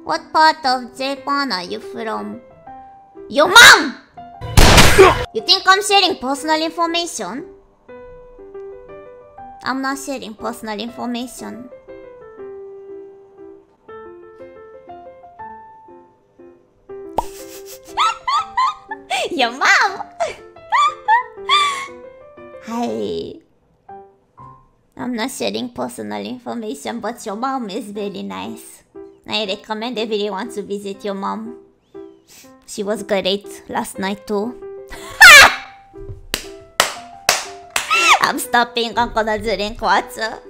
What part of Japan are you from? Your mom! You think I'm sharing personal information? I'm not sharing personal information. Your mom! Hi. I'm not sharing personal information, but your mom is very nice. I recommend everyone to visit your mom. She was great last night too. I'm stopping. I'm gonna drink water.